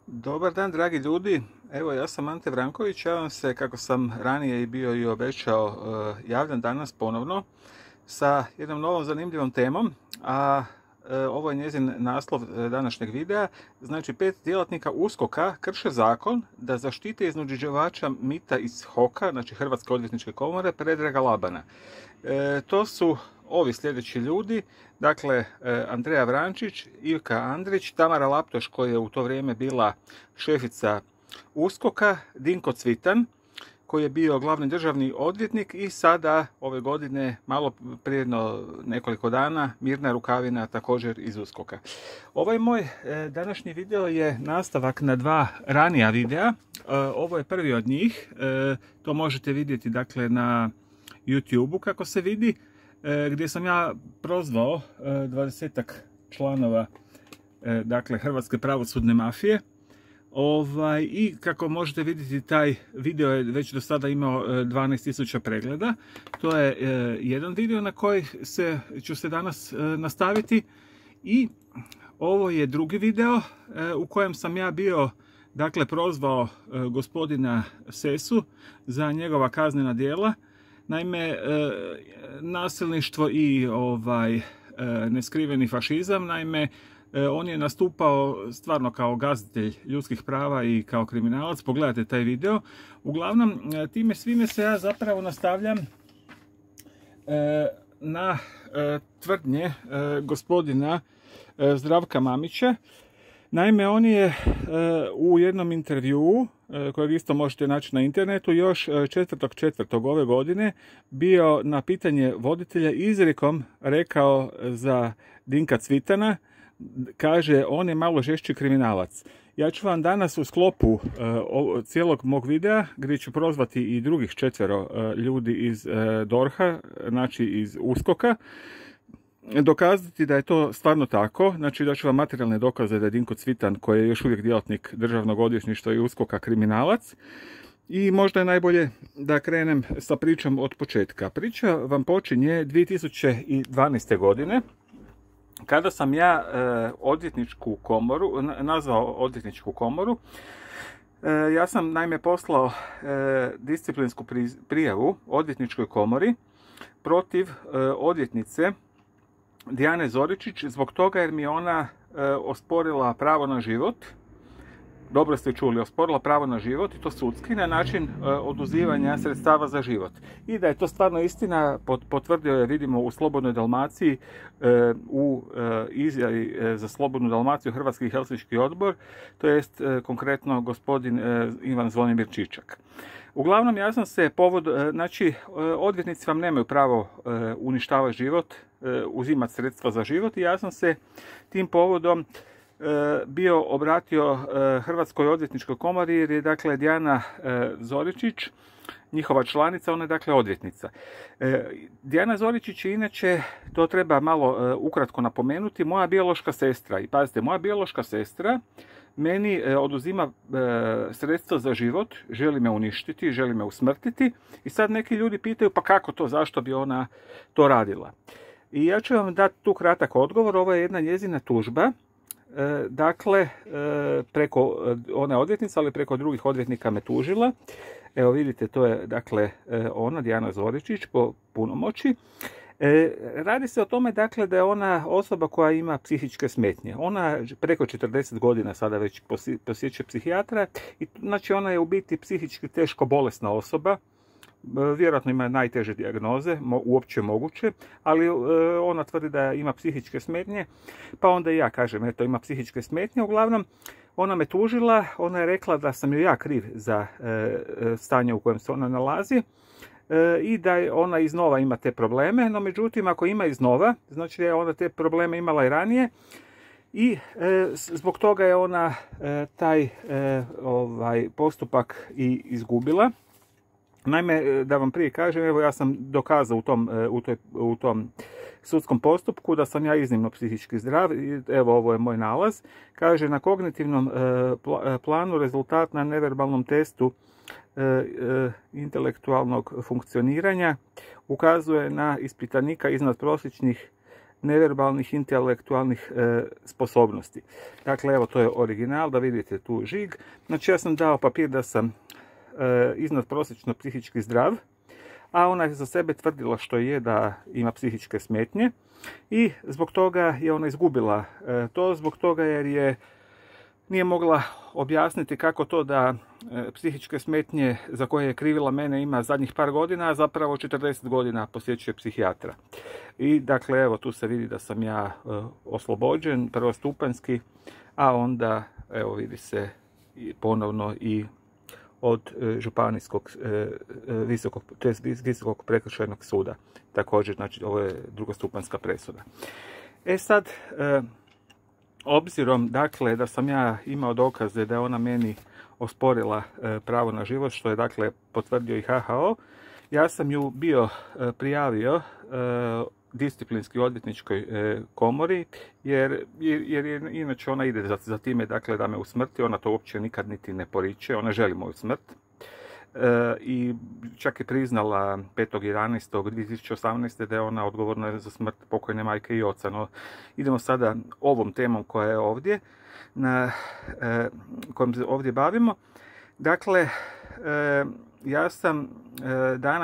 Dobar dan, dragi ljudi. Evo, ja sam Ante Vranković. Ja vam se, kako sam ranije i bio i obećao, javljam danas ponovno sa jednom novom zanimljivom temom, a ovo je njezin naslov današnjeg videa. Znači, 5 djelatnika USKOK-a krše zakon da zaštite iznuđivača mita iz HOK-a, znači Hrvatske odvjetničke komore, Predraga Labana. To su ovi sljedeći ljudi, dakle Andreja Vrančić, Ivka Andrić, Tamara Laptoš koja je u to vrijeme bila šefica USKOK-a, Dinko Cvitan koji je bio glavni državni odvjetnik i sada ove godine, malo prije nekoliko dana, Mirna Rukavina također iz USKOK-a. Ovaj moj današnji video je nastavak na 2 ranija videa. Ovo je prvi od njih, to možete vidjeti dakle na YouTube-u kako se vidi, gdje sam ja prozvao 20-ak članova dakle Hrvatske pravosudne mafije. I kako možete vidjeti, taj video je već do sada imao 12.000 pregleda. To je jedan video na koji ću se danas nastaviti. I ovo je drugi video u kojem sam ja bio dakle prozvao gospodina Sesu za njegova kaznena djela. Naime, nasilništvo i neskriveni fašizam. Naime, on je nastupao stvarno kao gazitelj ljudskih prava i kao kriminalac. Pogledajte taj video. Uglavnom, time svime se ja zapravo nastavljam na tvrdnje gospodina Zdravka Mamića. Naime, on je u jednom intervjuu, kojeg isto možete naći na internetu, još 4.4. ove godine bio na pitanje voditelja izrijekom rekao za Dinka Cvitana, kaže, on je malo žešći kriminalac. Ja ću vam danas u sklopu cijelog mog videa, gdje ću prozvati i drugih 4 ljudi iz DORH-a, znači iz USKOK-a, dokazati da je to stvarno tako. Znači da ću vam materijalne dokaze da je Dinko Cvitan, koji je još uvijek djelatnik Državnog odvjetništva i USKOK-a, kriminalac. I možda je najbolje da krenem sa pričom od početka. Priča vam počinje 2012. godine, kada sam ja odvjetničku komoru, nazvao odvjetničku komoru. Ja sam naime poslao disciplinsku prijavu odvjetničkoj komori protiv odvjetnice Dijane Zoričić zbog toga jer mi je ona osporila pravo na život. Dobro ste čuli, osporila pravo na život, i to sudski, na način oduzimanja sredstava za život. I da je to stvarno istina, potvrdio je, vidimo, u Slobodnoj Dalmaciji, u izjavi za Slobodnu Dalmaciju Hrvatski helsinški odbor, to jest konkretno gospodin Ivan Zvonimir Čičak. Uglavnom, ja sam se znači, odvjetnici vam nemaju pravo uništavati život, uzimati sredstva za život, i ja sam se tim povodom bio obratio Hrvatskoj odvjetničkoj komori, jer je dakle Dijana Zoričić njihova članica, ona je dakle odvjetnica. Dijana Zoričić je inače, to treba malo ukratko napomenuti, moja biološka sestra. I pazite, moja biološka sestra meni oduzima sredstva za život, želi me uništiti, želi me usmrtiti, i sad neki ljudi pitaju pa kako to, zašto bi ona to radila. I ja ću vam dati tu kratak odgovor. Ovo je jedna njezina tužba. Dakle, preko one odvjetnice, ali preko drugih odvjetnika me tužila. Evo vidite, to je dakle ona, Dijana Zoričić, po punomoći. Radi se o tome dakle da je ona osoba koja ima psihičke smetnje. Ona preko 40 godina sada već posjećuje psihijatra, i znači ona je u biti psihički teško bolesna osoba. Vjerojatno ima najteže dijagnoze, uopće moguće, ali ona tvrdi da ima psihičke smetnje, pa onda i ja kažem, eto, ima psihičke smetnje. Uglavnom, ona me tužila, ona je rekla da sam joj ja kriv za stanje u kojem se ona nalazi, i da ona iznova ima te probleme, no međutim, ako ima iznova, znači da je ona te probleme imala i ranije, i zbog toga je ona taj postupak i izgubila. Naime, da vam prije kažem, evo ja sam dokazao u tom sudskom postupku da sam ja iznimno psihički zdrav. Evo, ovo je moj nalaz. Kaže, na kognitivnom planu rezultat na neverbalnom testu intelektualnog funkcioniranja ukazuje na ispitanika iznad prosječnih neverbalnih intelektualnih sposobnosti. Dakle, evo, to je original, da vidite tu žig. Znači, ja sam dao papir da sam iznadprosječno psihički zdrav, a ona je za sebe tvrdila što je da ima psihičke smetnje i zbog toga je ona izgubila to, zbog toga jer nije mogla objasniti kako to da psihičke smetnje za koje je krivila mene ima zadnjih par godina, a zapravo 40 godina posjećuje psihijatra. I dakle, evo, tu se vidi da sam ja oslobođen, prvostupanjski, a onda, evo, vidi se ponovno i od županijskog visokog prekršajnog suda. Također, znači, ovo je drugostupanjska presuda. Sad, obzirom, dakle, da sam ja imao dokaze da je ona meni osporila pravo na život, što je, dakle, potvrdio i HHO, ja sam ju bio prijavio disciplinski odvjetničkoj komori, jer inače ona ide za time, dakle, da me usmrti. Ona to uopće nikad niti ne poriče, ona želi moju smrt. I čak je priznala 5.11.2018. da je ona odgovorna za smrt pokojne majke i oca. No, idemo sada ovom temom koja je ovdje, kojom se ovdje bavimo. Dakle, ja sam dana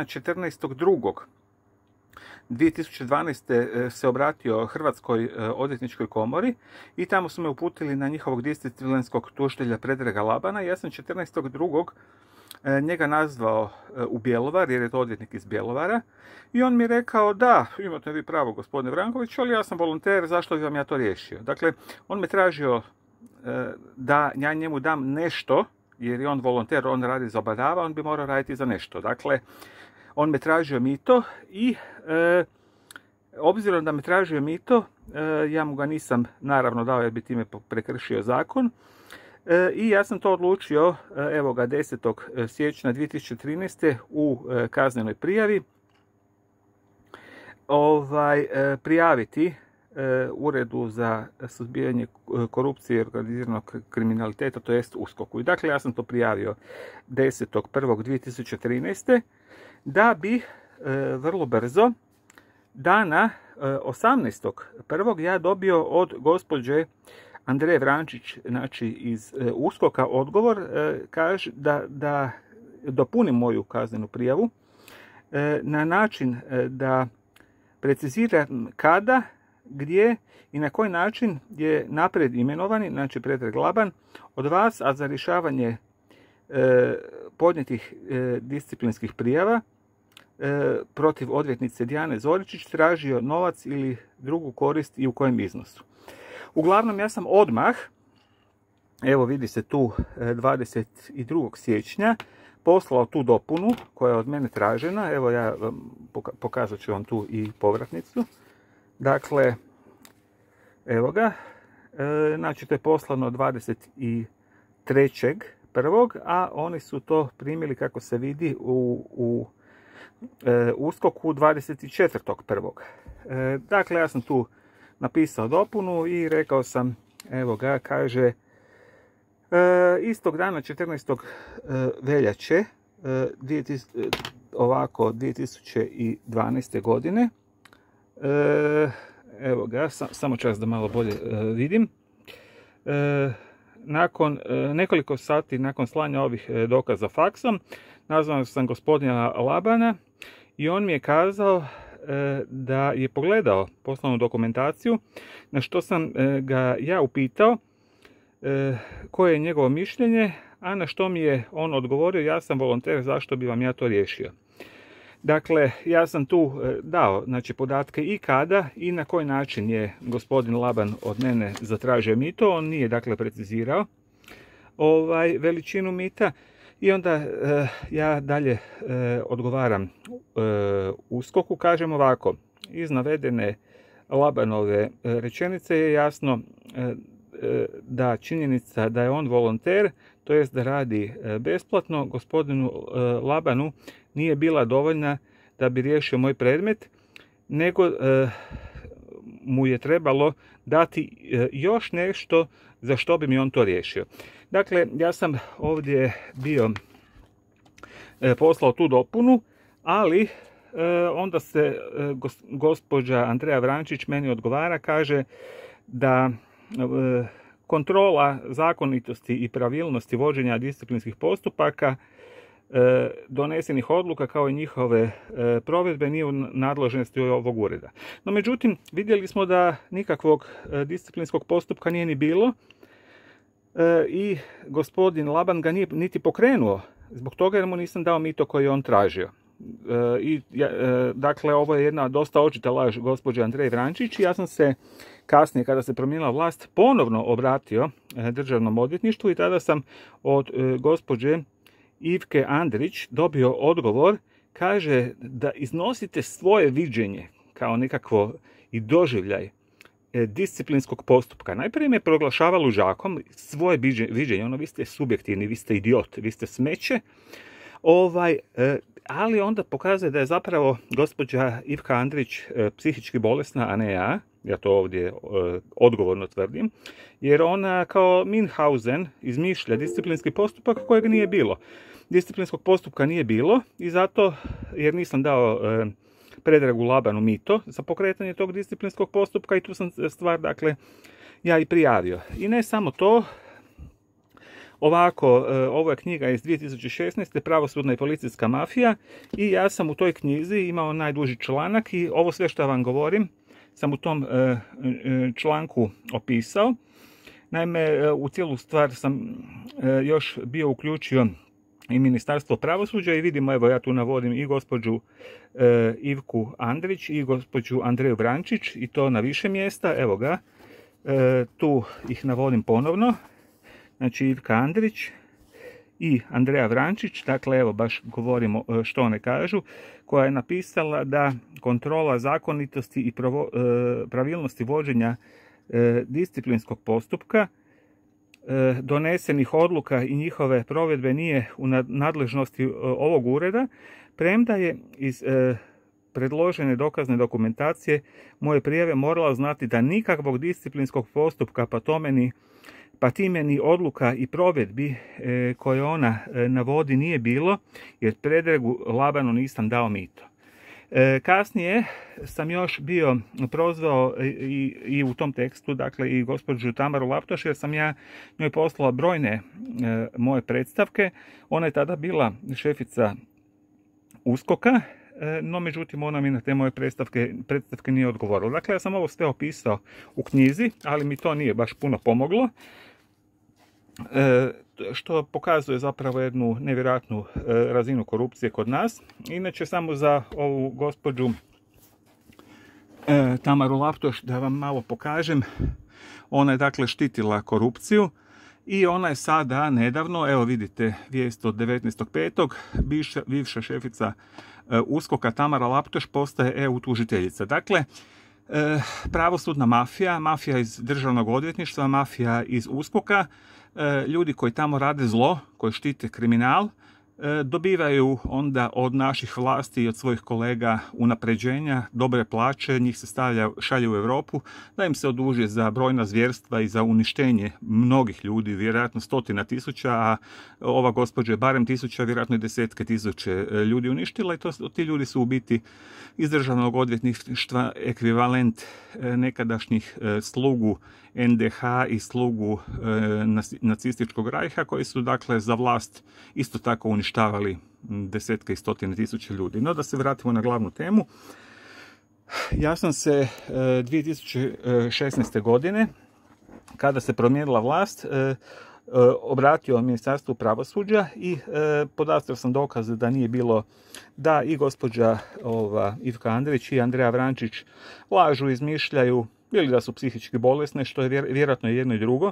14.2.2012. se obratio Hrvatskoj odvjetničkoj komori i tamo su me uputili na njihovog disciplinskog tužitelja Predraga Labana. Ja sam 14.2. njega nazvao u Bjelovar, jer je to odvjetnik iz Bjelovara, i on mi je rekao: da, imate vi pravo, gospodine Vranković, ali ja sam volonter, zašto bi vam ja to riješio? Dakle, on me tražio da ja njemu dam nešto, jer je on volonter, on radi za badava, on bi morao raditi za nešto. Dakle, on me tražio mito i obzirom da me tražio mito, ja mu ga nisam naravno dao jer bi time prekršio zakon. I ja sam to odlučio, evo ga, 10. siječnja 2013. u kaznenoj prijavi prijaviti Uredu za suzbijanje korupcije i organiziranog kriminaliteta, to jest USKOK-u. I dakle, ja sam to prijavio 10.1.2013. da bi vrlo brzo dana 18.1. ja dobio od gospođe Andreje Vrančić, znači iz USKOK-a, odgovor, kaže da dopunim moju kaznenu prijavu na način da preciziram kada, gdje i na koji način je naprijed imenovani, znači Predrag Laban, od vas, a za rješavanje podnijetih disciplinskih prijava protiv odvjetnice Dijane Zoričić tražio novac ili drugu korist i u kojem iznosu. Uglavnom, ja sam odmah, evo vidi se tu 22. siječnja, poslao tu dopunu koja je od mene tražena. Evo, ja pokazat ću vam tu i povratnicu. Dakle, evo ga. Znači, to je poslano 23.1., a oni su to primili, kako se vidi, u USKOK-u 24.1. Dakle, ja sam tu napisao dopunu i rekao sam, evo ga, kaže, istog dana 14. veljače 2012. godine, evo ga, samo čas da malo bolje vidim, nakon nekoliko sati nakon slanja ovih dokaza faksom, nazvao sam gospodina Labana i on mi je kazao da je pogledao poslovnu dokumentaciju, na što sam ga ja upitao koje je njegovo mišljenje, a na što mi je on odgovorio: ja sam volonter, zašto bi vam ja to riješio? Dakle, ja sam tu dao, znači, podatke i kada i na koji način je gospodin Laban od mene zatražio mito. On nije, dakle, precizirao veličinu mita. I onda ja dalje odgovaram USKOK-u, kažem ovako: iz navedene Labanove rečenice je jasno da činjenica da je on volonter, to jest da radi besplatno, gospodinu Labanu nije bila dovoljna da bi riješio moj predmet, nego mu je trebalo dati još nešto za što bi mi on to riješio. Dakle, ja sam ovdje bio poslao tu dopunu, ali onda se gospođa Andreja Vrančić meni odgovara, kaže da kontrola zakonitosti i pravilnosti vođenja disciplinskih postupaka, donesenih odluka kao i njihove provedbe nije u nadležnosti ovog ureda. No međutim, vidjeli smo da nikakvog disciplinskog postupka nije ni bilo i gospodin Laban ga nije niti pokrenuo zbog toga jer mu nisam dao mito koji je on tražio. Dakle, ovo je jedna dosta očita laž gospođe Andreje Vrančić i ja sam se kasnije, kada se promijenila vlast, ponovno obratio državnom odvjetništvu i tada sam od gospođe Ivke Andrić dobio odgovor, kaže da iznosite svoje viđenje kao nekakvo i doživljaj disciplinskog postupka. Najprije me proglašava luđakom, svoje viđenje, ono, vi ste subjektivni, vi ste idiot, vi ste smeće, ali onda pokazuje da je zapravo gospođa Ivka Andrić psihički bolesna, a ne ja. Ja to ovdje odgovorno tvrdim, jer ona kao Minhausen izmišlja disciplinski postupak kojeg nije bilo. Disciplinskog postupka nije bilo i zato, jer nisam dao Predragu Labanu mito za pokretanje tog disciplinskog postupka i tu sam stvar, dakle, ja i prijavio. I ne samo to, ovako, ovo je knjiga iz 2016. Pravosudna i policijska mafija i ja sam u toj knjizi imao najduži članak i ovo sve što vam govorim sam u tom članku opisao. Naime, u cijelu stvar sam još bio uključio i Ministarstvo pravosuđa i vidimo, evo ja tu navodim i gospođu Ivku Andrić i gospođu Andreju Vrančić i to na više mjesta, evo ga, tu ih navodim ponovno, znači Ivka Andrić i Andreja Vrančić, dakle evo baš govorimo što one kažu, koja je napisala da kontrola zakonitosti i pravilnosti vođenja disciplinskog postupka, donesenih odluka i njihove provedbe nije u nadležnosti ovog ureda, premda je iz predložene dokazne dokumentacije moje prijave morala znati da nikakvog disciplinskog postupka pa time ni odluka i provedbi koje ona navodi nije bilo, jer Predragu Labanu nisam dao mito. Kasnije sam još bio prozvao i u tom tekstu, dakle, i gospođu Tamaru Laptoš, jer sam ja njoj poslala brojne moje predstavke. Ona je tada bila šefica USKOK-a, no međutim ona mi na te moje predstavke nije odgovorila. Dakle, ja sam ovo sve opisao u knjizi, ali mi to nije baš puno pomoglo, što pokazuje zapravo jednu nevjerojatnu razinu korupcije kod nas. Inače, samo za ovu gospođu Tamaru Laptoš da vam malo pokažem, ona je dakle štitila korupciju i ona je sada nedavno, evo vidite vijest od 19.5. bivša šefica USKOK-a Tamara Laptoš postaje EU tužiteljica. Dakle, pravosudna mafija iz državnog odvjetništva, mafija iz USKOK-a, ljudi koji tamo rade zlo, koji štite kriminal, dobivaju onda od naših vlasti i od svojih kolega unapređenja, dobre plaće, njih se šalje u Europu, da im se oduži za brojna zvjerstva i za uništenje mnogih ljudi, vjerojatno 100.000, a ova gospođa je barem 1000, vjerojatno i 10.000 ljudi uništila i ti ljudi su u biti iz državnog odvjetništva ekvivalent nekadašnjih slugu NDH i slugu nacističkog rajha koji su dakle za vlast isto tako uništavali desetke i 100.000 ljudi. No da se vratimo na glavnu temu. Ja sam se 2016. godine, kada se promijenila vlast, obratio Ministarstvu pravosuđa i podastrio sam dokaze da nije bilo, da i gospođa Ivka Andrić i Andreja Vrančić lažu, izmišljaju ili da su psihički bolesne, što je vjerojatno jedno i drugo.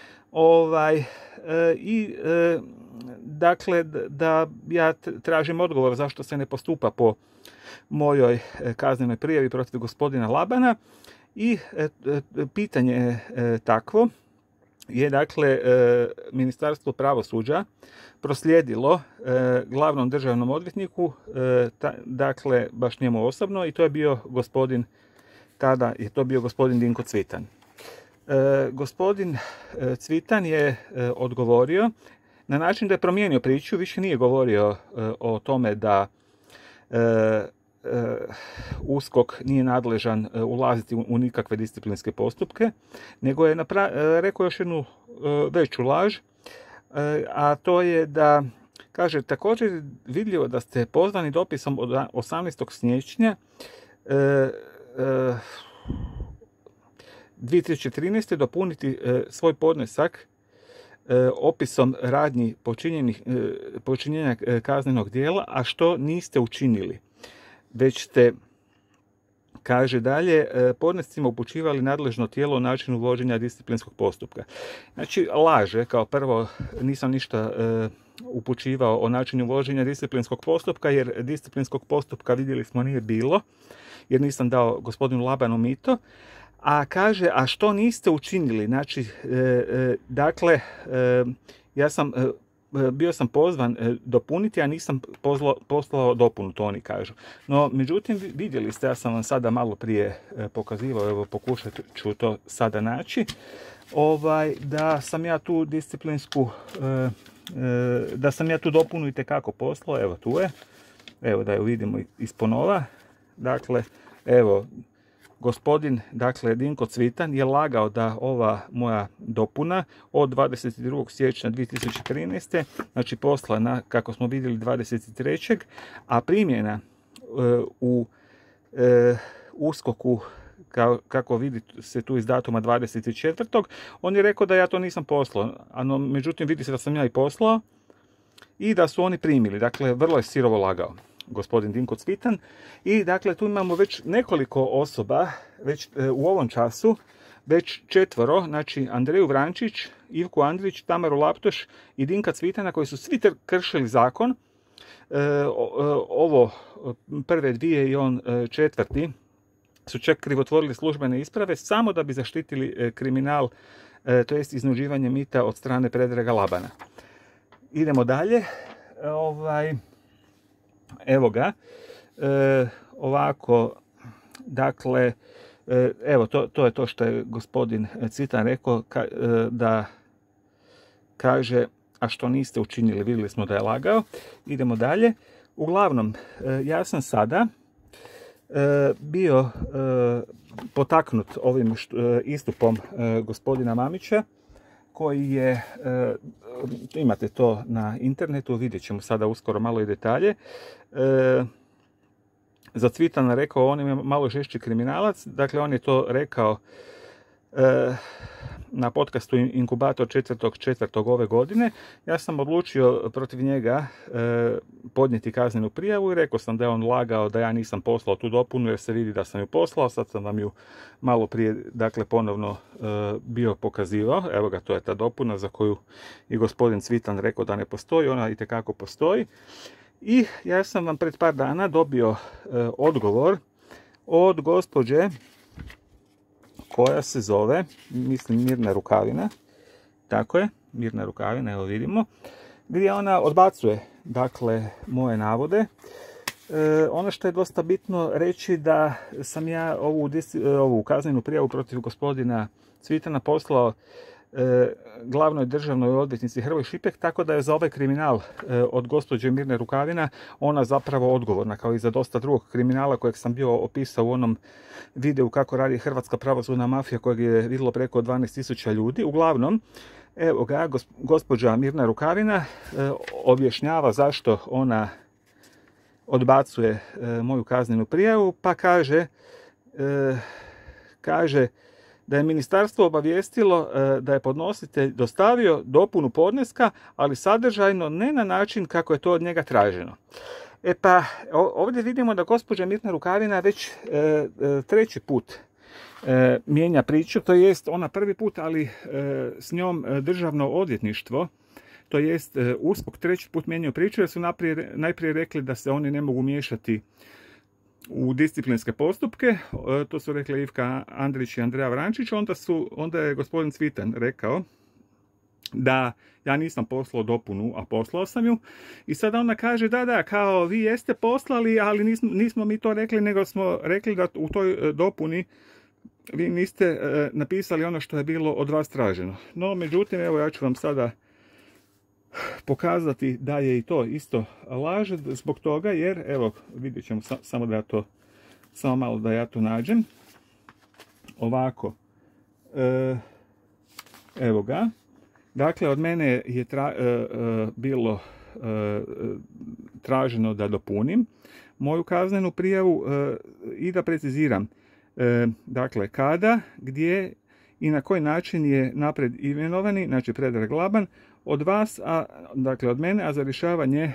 Dakle, da ja tražim odgovor zašto se ne postupa po mojoj kaznenoj prijavi protiv gospodina Labana i pitanje takvo je, dakle, Ministarstvo pravosuđa proslijedilo glavnom državnom odvjetniku, dakle, baš njemu osobno, i to je bio gospodin, tada je to bio gospodin Dinko Cvitan. Gospodin Cvitan je odgovorio na način da je promijenio priču, više nije govorio o tome da USKOK nije nadležan ulaziti u nikakve disciplinske postupke, nego je rekao još jednu veću laž, a to je da, kaže, također vidljivo da ste pozvani dopisom od 18. siječnja 2013. dopuniti svoj podnesak opisom radnji počinjenja kaznenog djela, a što niste učinili. Već ste, kaže dalje, podnescima upućivali nadležno tijelo o načinu vođenja disciplinskog postupka. Znači, laže, kao prvo, nisam ništa upućivao o načinu vođenja disciplinskog postupka, jer disciplinskog postupka, vidjeli smo, nije bilo, jer nisam dao gospodinu Labanu mito. A kaže, a što niste učinili? Znači, dakle, ja sam bio sam pozvan dopuniti, a nisam poslao dopunu, to oni kažu. No, međutim, vidjeli ste, ja sam vam sada malo prije pokazivao, evo pokušat ću to sada naći, da sam ja tu disciplinsku, da sam ja tu dopunu itekako poslao, evo tu je, evo da ju vidimo isponova. Dakle, evo, gospodin, dakle, Dinko Cvitan je lagao da ova moja dopuna od 22. siječnja 2013. znači poslana, kako smo vidjeli, 23. a primjena u USKOK-u, kako vidite se tu iz datuma 24. on je rekao da ja to nisam poslao, no, međutim vidi se da sam ja i poslao i da su oni primili. Dakle, vrlo je sirovo lagao gospodin Dinko Cvitan. I dakle, tu imamo već nekoliko osoba, već u ovom času, već 4, znači Andreju Vrančić, Ivku Andrić, Tamaru Laptoš i Dinka Cvitana, koji su svi kršili zakon. Ovo prve dvije i on četvrti su čak krivotvorili službene isprave samo da bi zaštitili kriminal, to jest iznuđivanje mita od strane Predraga Labana. Idemo dalje. Evo ga, ovako, dakle, evo, to je to što je gospodin Cvitan rekao, da kaže, a što niste učinili, vidjeli smo da je lagao. Idemo dalje. Uglavnom, ja sam sada bio potaknut ovim istupom gospodina Mamića, koji je, imate to na internetu, vidjet ćemo sada uskoro malo i detalje, za Cvitana rekao, on je malo žešći kriminalac. Dakle, on je to rekao na podcastu Inkubator 4.4. ove godine. Ja sam odlučio protiv njega podnijeti kaznenu prijavu i rekao sam da je on lagao da ja nisam poslao tu dopunu, jer se vidi da sam ju poslao. Sad sam vam ju malo prije, dakle, ponovno bio pokazivao. Evo ga, to je ta dopuna za koju i gospodin Cvitan rekao da ne postoji. Ona itekako postoji. I ja sam vam pred par dana dobio odgovor od gospođe koja se zove, mislim, Mirna Rukavina. Tako je, Mirna Rukavina, evo vidimo, gdje ona odbacuje, dakle, moje navode. Ono što je dosta bitno reći, da sam ja ovu kaznenu prijavu protiv gospodina Cvitana poslao glavnoj državnoj odvjetnici Hrvoj Šipek, tako da je za ovaj kriminal od gospođe Mirne Rukavina ona zapravo odgovorna, kao i za dosta drugog kriminala kojeg sam bio opisao u onom videu kako radi hrvatska pravosudna mafija, kojeg je vidjelo preko 12.000 ljudi. Uglavnom, evo ga, gospođa Mirna Rukavina objašnjava zašto ona odbacuje moju kaznenu prijavu, pa kaže da je ministarstvo obavijestilo da je podnositelj dostavio dopunu podneska, ali sadržajno ne na način kako je to od njega traženo. E pa, ovdje vidimo da gospođa Mirna Rukavina već treći put mijenja priču, to jest ona prvi put, ali s njom državno odvjetništvo, to jest USKOK treći put mijenjao priču, jer su najprije rekli da se oni ne mogu miješati u disciplinske postupke. To su rekli Ivka Andrić i Andreja Vrančić. Onda je gospodin Cvitan rekao da ja nisam poslao dopunu, a poslao sam ju. I sada ona kaže, da, kao vi jeste poslali, ali nismo mi to rekli, nego smo rekli da u toj dopuni vi niste napisali ono što je bilo od vas traženo. No, međutim, evo ja ću vam sada pokazati da je i to isto laž zbog toga, jer evo vidjet ćemo samo da ja to, samo malo da ja to nađem. Ovako, evo ga. Dakle, od mene je bilo traženo da dopunim moju kaznenu prijavu i da preciziram. Dakle, kada, gdje i na koji način je napred imenovani, znači Predrag Laban, od vas, dakle od mene, a za rješavanje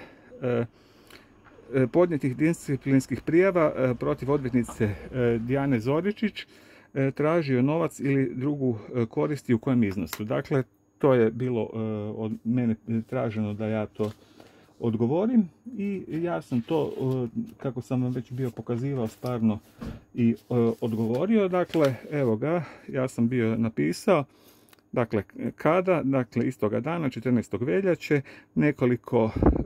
podnijetih disciplinskih prijava protiv odvjetnice Dijane Zoričić tražio novac ili drugu korist i u kojem iznosu. Dakle, to je bilo od mene traženo da ja to odgovorim i ja sam to, kako sam vam već bio pokazivao, stvarno i odgovorio. Dakle, evo ga, ja sam bio napisao, dakle, kada, dakle, istoga dana, 14. veljače, nekoliko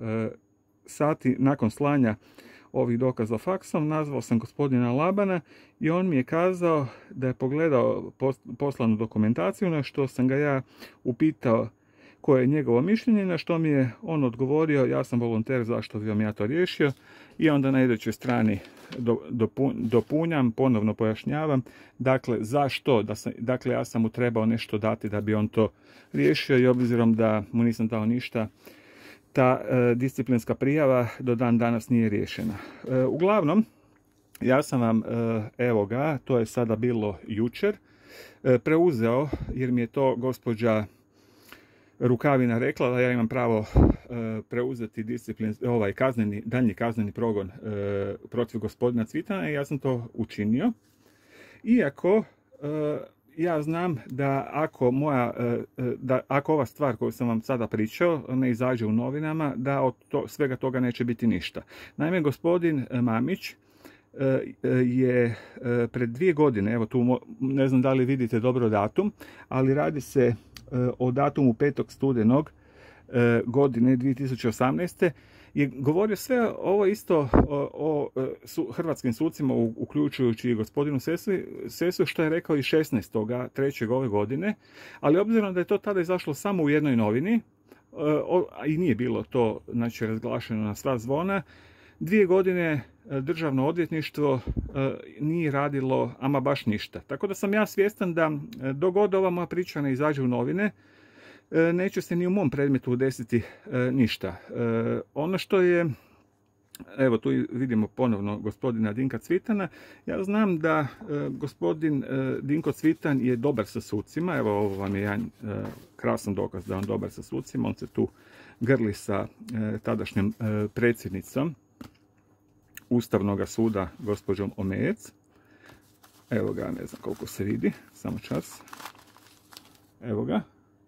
sati nakon slanja ovih dokaza faksom, nazvao sam gospodina Labana i on mi je kazao da je pogledao poslanu dokumentaciju, na što sam ga ja upitao koje je njegovo mišljenje, na što mi je on odgovorio, ja sam volonter, zašto bi vam ja to riješio, i onda na idućoj strani dopunjam, ponovno pojašnjavam, dakle, zašto, dakle, ja sam mu trebao nešto dati da bi on to riješio i obzirom da mu nisam dao ništa, ta disciplinska prijava do dan danas nije riješena. Uglavnom, ja sam vam, evo ga, to je sada bilo jučer, preuzeo, jer mi je to gospođa Rukavina rekla da ja imam pravo preuzeti daljnji kazneni progon protiv gospodina Cvitana i ja sam to učinio. Iako ja znam da ako ova stvar koju sam vam sada pričao ne izađe u novinama, da od svega toga neće biti ništa. Naime, gospodin Mamić je pred 2 godine, evo tu ne znam da li vidite dobro datum, ali radi se o datumu 5. studenog godine 2018. je govorio sve ovo isto o hrvatskim sucima, uključujući i gospodinu Sesu, što je rekao i 16.3. ove godine, ali obzirom da je to tada izašlo samo u jednoj novini, i nije bilo to, znači, razglašeno na sva zvona, 2 godine državno odvjetništvo nije radilo ama baš ništa. Tako da sam ja svjestan da dok god ova moja priča ne izađe u novine, neće se ni u mom predmetu desiti ništa. Ono što je, evo tu vidimo ponovno gospodina Dinka Cvitana, ja znam da gospodin Dinko Cvitan je dobar sa sucima, evo ovo vam je jedan krasan dokaz da je on dobar sa sucima, on se tu grli sa tadašnjom predsjednicom Ustavnog suda, gospođom Omejec. Evo ga, ne znam koliko se vidi, samo čas. Evo ga.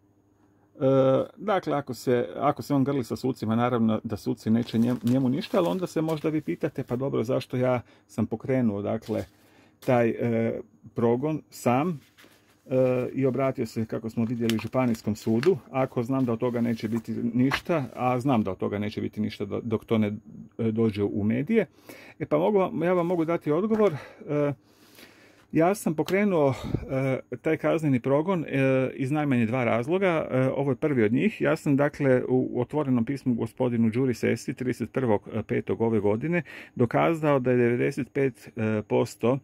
Dakle, ako se on grli sa sucima, naravno da suci neće njemu ništa, ali onda se možda vi pitate, pa dobro, zašto ja sam pokrenuo, dakle, taj progon sam i obratio se, kako smo vidjeli, županijskom sudu, ako znam da od toga neće biti ništa, a znam da od toga neće biti ništa dok to ne dođe u medije. Pa ja vam mogu dati odgovor. Ja sam pokrenuo taj kazneni progon iz najmanje 2 razloga. Ovo je prvi od njih. Ja sam, dakle, u otvorenom pismu gospodinu Đuri Sesi 31.5. ove godine dokazao da je 95%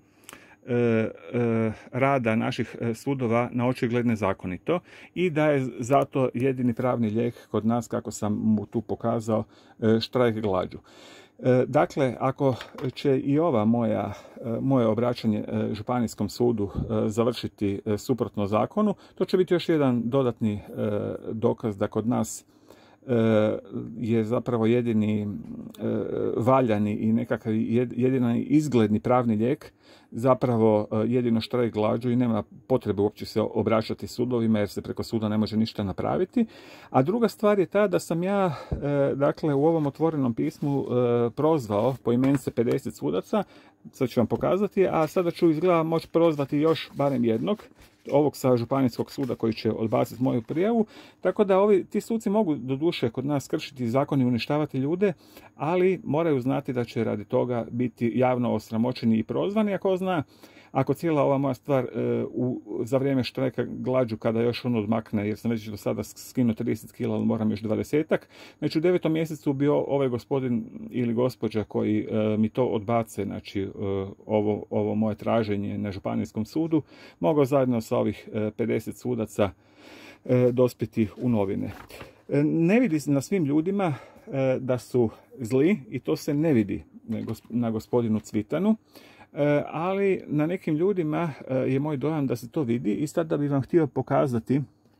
rada naših sudova na očigled nezakonito i da je zato jedini pravni lijek kod nas, kako sam mu tu pokazao, štrajk glađu. Dakle, ako će i ova moje obraćanje županijskom sudu završiti suprotno zakonu, to će biti još jedan dodatni dokaz da kod nas je zapravo jedini valjani i nekakav jedini izgledni pravni lijek zapravo jedino štrajk glađu i nema potrebe uopće se obraćati sudovima jer se preko suda ne može ništa napraviti. A druga stvar je ta da sam ja, dakle, u ovom otvorenom pismu prozvao poimence 50 sudaca, sad ću vam pokazati, a sada ću izgleda moći prozvati još barem jednog, ovog sa županijskog suda koji će odbaciti moju prijavu. Tako da ti suci mogu doduše kod nas kršiti zakon i uništavati ljude, ali moraju znati da će radi toga biti javno osramoćeni i prozvani. Ako zna, ako cijela ova moja stvar za vrijeme štrajka glađu, kada još on odmakne, jer sam već do sada skinuo 30 kila, ali moram još 20-ak, znači u 9. mjesecu bio ovaj gospodin ili gospođa koji mi to odbace, znači ovo moje traženje na županijskom sudu, mogao zajedno sa ovih 50 sudaca dospjeti u novine. Ne vidi se na svim ljudima da su zli i to se ne vidi na gospodinu Cvitanu, ali na nekim ljudima je moj dojam da se to vidi i sad da bih vam htio pokazati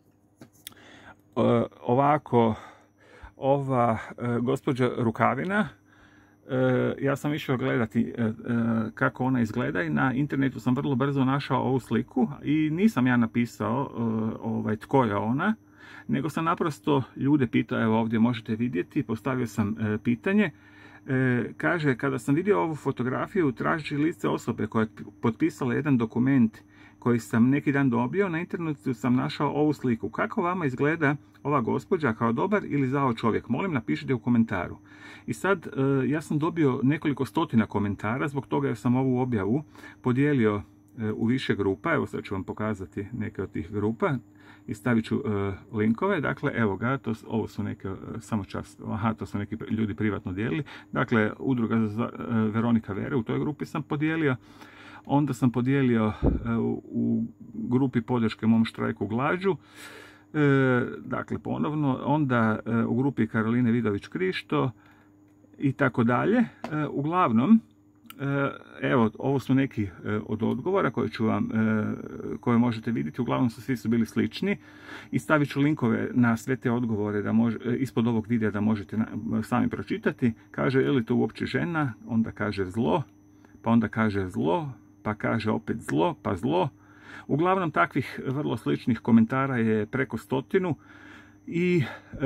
ovako ova gospođa Rukavina. Ja sam išao gledati kako ona izgleda i na internetu sam vrlo brzo našao ovu sliku i nisam ja napisao tko je ona, nego sam naprosto ljude pitao, evo ovdje možete vidjeti, postavio sam pitanje. Kaže, kada sam vidio ovu fotografiju tražeći lice osobe koja je potpisala jedan dokument koji sam neki dan dobio, na internetu sam našao ovu sliku. Kako vama izgleda ova gospođa, kao dobar ili zao čovjek? Molim, napišite u komentaru. I sad, ja sam dobio nekoliko stotina komentara, zbog toga jer sam ovu objavu podijelio u više grupa. Evo sad ću vam pokazati neke od tih grupa i stavit ću linkove. Dakle, evo ga, ovo su neke, samo čas, to su neki ljudi privatno dijelili. Dakle, udruga za Veronika Vere, u toj grupi sam podijelio. Onda sam podijelio u grupi podrške mom štrajku glađu. Dakle, ponovno. Onda u grupi Karoline Vidović Krišto i tako dalje. Uglavnom, evo, ovo su neki od odgovora koje možete vidjeti. Uglavnom svi su bili slični i stavit ću linkove na sve te odgovore ispod ovog videa da možete sami pročitati. Kaže, je li to uopće žena? Onda kaže zlo, pa onda kaže zlo, pa kaže opet zlo, pa zlo. Uglavnom takvih vrlo sličnih komentara je preko 100 i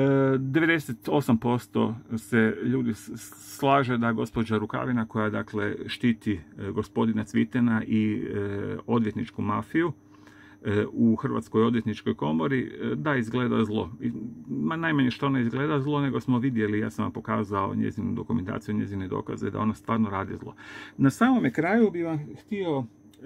98% se ljudi slaže da gospođa Rukavina, koja dakle štiti gospodina Cvitana i odvjetničku mafiju u Hrvatskoj odvjetničkoj komori, da izgleda zlo. Najmanje što ona izgleda zlo, nego smo vidjeli, ja sam vam pokazao njezinu dokumentaciju, njezine dokaze da ona stvarno radi zlo. Na samome kraju bih vam htio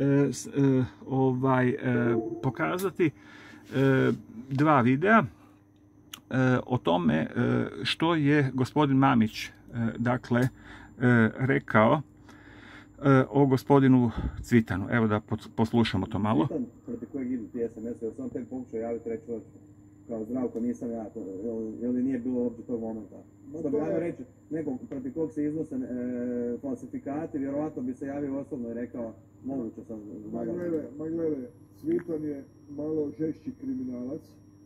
pokazati dva videa o tome što je gospodin Mamić dakle rekao o gospodinu Cvitanu. Evo da poslušamo to malo. Cvitan, protiv kojeg idu ti SMS-a, jer sam tek pokušao javiti reći kao Zdravko, nisam ja, ili nije bilo uopće tog momenta. Što bi ajmo reći, nekog protiv kog se iznose falsifikati, vjerovatno bi se javio osobno i rekao, moguće sam zlagao. Ma gledaj, Cvitan je malo žešći kriminalac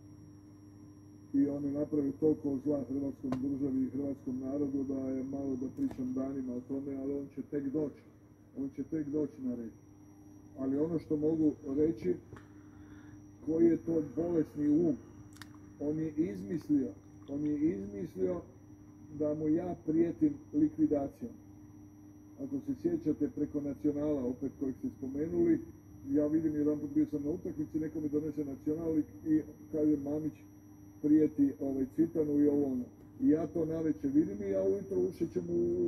i on je napravio toliko zla hrvatskom državi i hrvatskom narodu da je malo da pričam danima o tome, ali on će tek doći. On će tek doći na red. Ali ono što mogu reći, koji je to bolesni um, on je izmislio da mu ja prijetim likvidacijom. Ako se sjećate preko Nacionala, opet kojeg ste spomenuli, ja vidim jedan put bio sam na utakmici, neko mi donese Nacional i kaže Mamić prijeti Cvitanu i ovo ono. I ja to navečer vidim i ja ujutro ušećem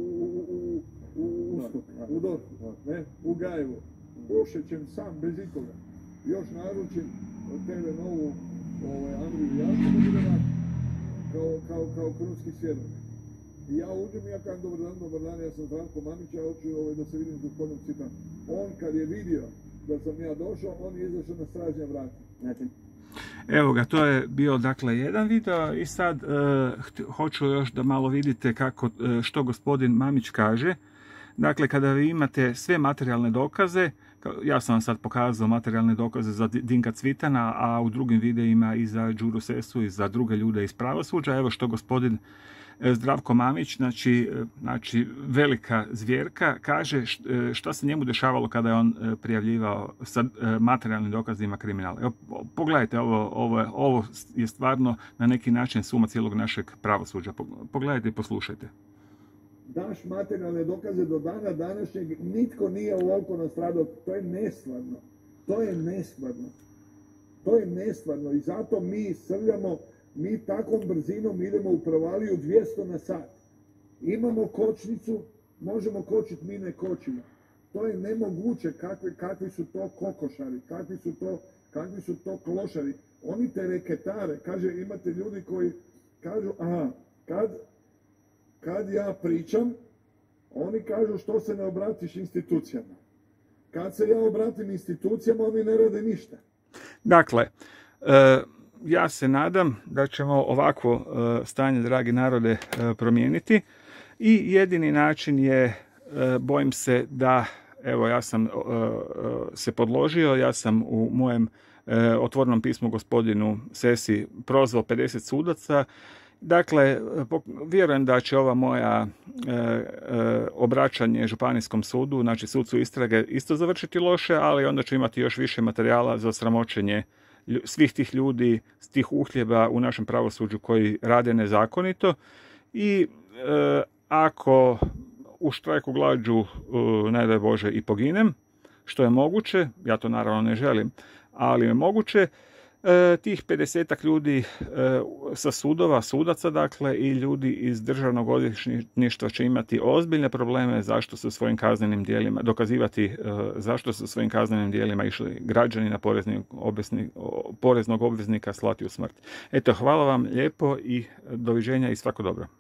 u DORH-u, u Gajevo. Ušećem sam, bez ikoga. Još naručim TV Novu Andriju Janku da bude vati, kao krunski svjedok. I ja uđem i ja kažem dobar dan, ja sam Zdravko Mamić, ja hoću da se vidim s gospodinom Cvitanom. On kad je vidio da sam ja došao, on je izašao na stražnja vrata. Znači, evo ga, to je bio dakle jedan video i sad hoću još da malo vidite što gospodin Mamić kaže. Dakle, kada vi imate sve materijalne dokaze, ja sam vam sad pokazao materijalne dokaze za Dinka Cvitana, a u drugim videima i za Đuru Sesu i za druge ljude iz pravosuđa. Evo što gospodin Zdravko Mamić, znači velika zvjerka, kaže šta se njemu dešavalo kada je on prijavljivao sa materijalnim dokazima kriminala. Evo, pogledajte, ovo je stvarno na neki način suma cijelog našeg pravosuđa. Pogledajte i poslušajte. Daš materijalne dokaze do dana današnjeg, nitko nije ovoliko nastradao, to je nestvarno. To je nestvarno. To je nestvarno i zato mi srljamo, mi takvom brzinom idemo u provaliju 200 na sat. Imamo kočnicu, možemo kočiti, mi ne kočimo. To je nemoguće, kakvi su to kokošari, kakvi su to klošari. Oni te reketare, kaže, imate ljudi koji kažu, aha, kad ja pričam, oni kažu što se ne obratiš institucijama. Kad se ja obratim institucijama, oni ne rade ništa. Dakle, ja se nadam da ćemo ovakvo stanje, dragi narode, promijeniti i jedini način je, bojim se da, evo ja sam se podložio, ja sam u mojem otvorenom pismu gospodinu Sesi prozvao 50 sudaca. Dakle, vjerujem da će ova moja obraćanje Županijskom sudu, znači sucu istrage, isto završiti loše, ali onda ću imati još više materijala za sramoćenje svih tih ljudi, tih uhljeba u našem pravosuđu koji rade nezakonito. I ako u štrajku glađu, ne daj Bože, i poginem, što je moguće, ja to naravno ne želim, ali je moguće, tih 50 ljudi sa sudova, sudaca dakle, i ljudi iz državnog odvjetništva će imati ozbiljne probleme zašto su svojim kaznenim djelima, dokazivati zašto su svojim kaznenim djelima išli građani na poreznog obveznika slati u smrt. Eto, hvala vam lijepo i doviđenja i svako dobro.